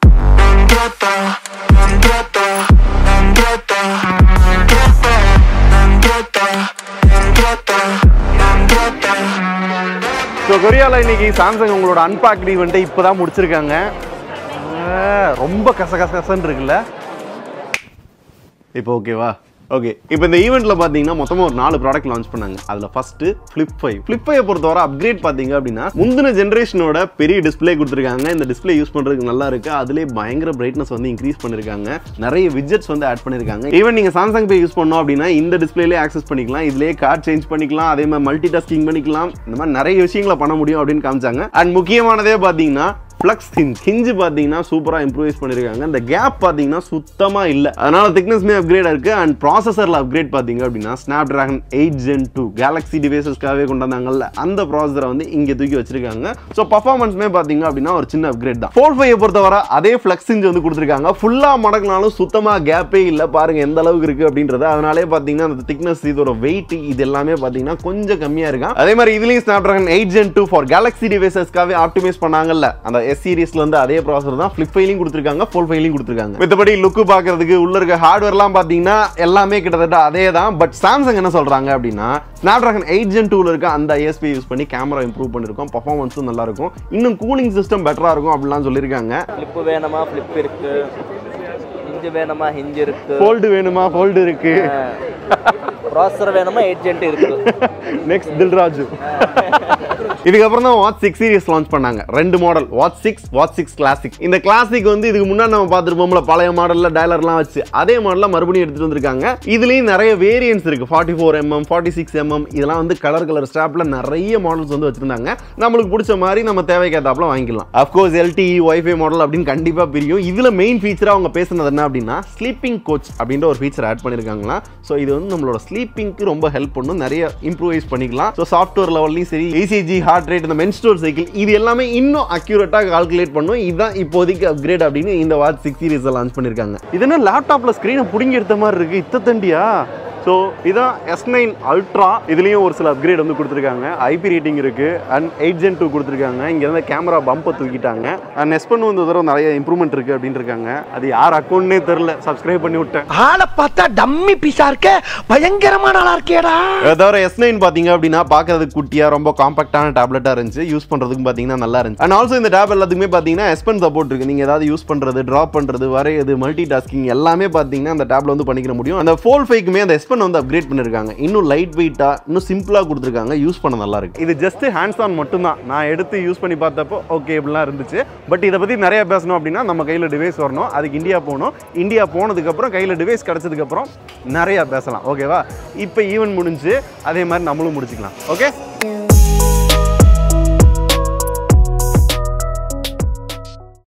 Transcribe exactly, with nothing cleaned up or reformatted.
So கொரியாவில் இன்னைக்கு Samsung உங்களோட அன்பாக்ட் ஈவெண்ட்டை இப்போ தான் முடிச்சிருக்காங்க. ரொம்ப கச கச கசன்னு இருக்குல்ல இப்போ ஓகேவா? ஓகே, இப்போ இந்த ஈவெண்ட்டில் பார்த்தீங்கன்னா மொத்தமாக ஒரு நாலு ப்ராடக்ட் லான்ச் பண்ணாங்க. அதில் ஃபஸ்ட்டு ஃப்ளிப் ஃபைவ். ஃப்ளிப் ஃபைவை பொறுத்தவரை அப்கிரேட் பார்த்தீங்க அப்படின்னா முந்தின ஜென்ரேஷனோட பெரிய டிஸ்பிளே கொடுத்துருக்காங்க. இந்த டிஸ்பிளே யூஸ் பண்ணுறதுக்கு நல்லா இருக்குது. அதுலேயே பயங்கர பிரைட்னஸ் வந்து இன்க்ரீஸ் பண்ணியிருக்காங்க. நிறைய விட்ஜெட்ஸ் வந்து ஆட் பண்ணியிருக்காங்க. ஈவன் நீங்கள் சாம்சங் பே யூஸ் பண்ணோம் அப்படின்னா இந்த டிஸ்பிளேலே ஆக்சஸ் பண்ணிக்கலாம். இதுலேயே கார்டு சேஞ்ச் பண்ணிக்கலாம். அதே மாதிரி மல்டி டாஸ்கிங் பண்ணிக்கலாம். இந்த மாதிரி நிறைய விஷயங்களை பண்ண முடியும் அப்படின்னு காமிச்சாங்க. அண்ட் முக்கியமானதே பார்த்தீங்கன்னா ஃப்ளக்ஸ் ஹிஞ்ச் ஹிஞ்சு பார்த்தீங்கன்னா சூப்பராக இம்ப்ரூவைஸ் பண்ணியிருக்காங்க. இந்த கேப் பார்த்தீங்கன்னா சுத்தமாக இல்லை. அதனால திக்னஸ்மே அப்கிரேட் இருக்கு. அண்ட் ப்ராசஸரில் அப்கிரேட் பார்த்தீங்க அப்படின்னா Snapdragon eight gen two Galaxy டிவைசஸ்க்காகவே கொண்டு வந்தாங்கல்ல அந்த ப்ராசஸரை வந்து இங்கே தூக்கி வச்சிருக்காங்க. ஸோ பர்ஃபார்மன்ஸ்மே பார்த்தீங்க அப்படின்னா ஒரு சின்ன அப்கிரேட் தான். ஃபோல்ட் ஃபைவ் பொறுத்தவரை அதே ஃப்ளக்ஸ் ஹிஞ்ச் வந்து கொடுத்துருக்காங்க. ஃபுல்லாக மடக்கினாலும் சுத்தமாக கேப்பே இல்லை. பாருங்க எந்த அளவுக்கு இருக்கு அப்படின்றது. அதனாலே பார்த்தீங்கன்னா அந்த திக்னஸ், இதோட வெயிட், இது எல்லாமே பார்த்தீங்கன்னா கொஞ்சம் கம்மியாக இருக்கும். அதே மாதிரி இதுலேயும் Snapdragon eight gen two for Galaxy டிவைசஸ்க்காகவே ஆப்டிமைஸ் பண்ணாங்கல்ல அந்த எஸ் சீரிஸ்ல இருந்து அதே ப்ராசஸர் தான் ஃபிளிப் ஃபைவ்லயும் கொடுத்திருக்காங்க, ஃபோல்ட் ஃபைவ்லயும் கொடுத்திருக்காங்க. மத்தபடி லுக் பார்க்கிறதுக்கு உள்ள இருக்க ஹார்ட்வேர்லாம் பாத்தீங்கன்னா எல்லாமே கிட்டத்தட்ட அதே தான். பட் சாம்சங் என்ன சொல்றாங்க அப்படின்னா ஸ்னாப்டிராகன் எயிட் ஜென் டூ ல இருக்க அந்த ஐஎஸ்பி யூஸ் பண்ணி கேமரா இம்ப்ரூவ் பண்ணிருக்கோம், பெர்ஃபார்மன்ஸும் நல்லா இருக்கும், இன்னும் கூலிங் சிஸ்டம் பெட்டரா இருக்கும் அப்படிலாம் சொல்லியிருக்காங்க. ஃபிளிப் வேணுமா ஃபிளிப் இருக்கு, ஹிஞ்ச் வேணுமா ஹிஞ்ச் இருக்கு, ஃபோல்ட் வேணுமா ஃபோல்ட் இருக்கு, ப்ராசஸர் வேணுமா எயிட் ஜென் டூ இருக்கு. நெக்ஸ்ட் தில்ராஜு. இதுக்கப்புறம் தான் வாட்ச் சிக்ஸ் சீரிஸ் லான்ச் பண்ணாங்க. ரெண்டு model, watch six, watch six classic. இந்த கிளாசிக் வந்து இதுக்கு முன்னாடி நம்ம பார்த்துருப்போம்ல பழைய மாடல்ல டயலர்லாம் வச்சு அதே மாடல்ல மறுபடியும் எடுத்துட்டு வந்திருக்காங்க. இதுலயும் நிறைய வேரியன்ஸ் இருக்கு. Forty four mm, forty six mm, இதெல்லாம் வந்து கலர் கலர் ஸ்டாப்ல நிறைய மாடல்ஸ் வந்து வச்சிருந்தாங்க. நம்மளுக்கு பிடிச்ச மாதிரி நம்ம தேவைக்கேத்தாப்புல வாங்கிக்கலாம். அஃப்கோர்ஸ் எல்டிஇ வைஃபை மாடல் அப்படின்னு கண்டிப்பா பிரியும். இதுல மெயின் ஃபீச்சரா அவங்க பேசுனது என்ன அப்படின்னா ஸ்லீப்பிங் கோச் அப்படின்ற ஒரு ஃபீச்சர் ஆட் பண்ணிருக்காங்களா. ஸோ இது வந்து நம்மளோட ஸ்லீப்பிங்க்கு ரொம்ப ஹெல்ப் பண்ணும், நிறைய இம்ப்ரூவைஸ் பண்ணிக்கலாம். ஸோ சாஃப்ட்வேர் லெவல்லையும் சரி, இசிஜி, ஹார்ட் ரேட், இந்த மென்ஸ்ட்ரல் சைக்கிள், இது எல்லாமே இன்னும் அக்யூரேட்டா கால்குலேட் பண்ணும். இதுதான் இப்போதைக்கு அப்கிரேட் அப்படின்னு இந்த வாட்ச் சிக்ஸ் சீரிஸ் லான்ச் பண்ணிருக்காங்க. இது என்ன லேப்டாப்ல ஸ்கிரீனை புடிங்கி எடுத்த மாதிரி இருக்கு, இத்த தண்டியா? ஸோ இதான் எஸ் நைன் அல்ட்ரா. இதுலேயும் ஒரு சில அப்கிரேட் வந்து கொடுத்துருக்காங்க. ஐபி ரேட்டிங் இருக்கு அண்ட் எயிட் ஜென் டூ கொடுத்துருக்காங்க. இங்கே வந்து கேமரா பம்பை தூக்கிட்டாங்க. அண்ட் எஸ் பண்ணு வந்து தடவை நிறைய இம்ப்ரூவ்மெண்ட் இருக்கு அப்படின்னு இருக்காங்க. அது யார் அக்கௌண்ட்னே தெரியல, சப்ஸ்கிரைப் பண்ணி விட்டேன். ஆளை பார்த்தா டம்மி பீஸா இருக்க, பயங்கரமான ஆளா இருக்கேடா. தவிர எஸ் நைன் பார்த்தீங்க அப்படின்னா பார்க்கறதுக்கு குட்டியா ரொம்ப காம்பாக்டான டேப்லெட்டா இருந்துச்சு. யூஸ் பண்றதுக்கு பார்த்தீங்கன்னா நல்லா இருந்துச்சு. அண்ட் ஆல்சோ இந்த டேப் எல்லாத்துக்குமே பார்த்தீங்கன்னா எஸ் பென் சப்போர்ட் இருக்கு. நீங்க ஏதாவது யூஸ் பண்றது, டிராப் பண்றது, வரையது, மல்டி டாஸ்கிங் எல்லாமே பார்த்தீங்கன்னா அந்த டேப்ல வந்து பண்ணிக்க முடியும். அந்த ஃபோல்ட் ஃபைவ்க்குமே அந்த எஸ் வந்து அப்கிரேட் பண்ணிருக்காங்க. இன்னும் லைட் வெயிட்டா, இன்னும் சிம்பிளா கொடுத்திருக்காங்க. யூஸ் பண்ண நல்லா இருக்கு. இது ஜஸ்ட் ஹேண்ட்ஸ் ஆன் மட்டும் தான். நான் எடுத்து யூஸ் பண்ணி பார்த்தப்போ ஓகே இப்படிலாம் இருந்துச்சு. பட் இதை பத்தி நிறைய பேசணும் அப்படின்னா நம்ம கையில டிவைஸ் வரணும். அதுக்கு இந்தியா போகணும். இந்தியா போனதுக்கு அப்புறம் கையில டிவைஸ் கிடைச்சதுக்கு அப்புறம் நிறைய பேசலாம். ஓகேவா? இப்போ ஈவென்ட் முடிஞ்சு அதே மாதிரி நம்மளும் முடிச்சுக்கலாம். ஓகே.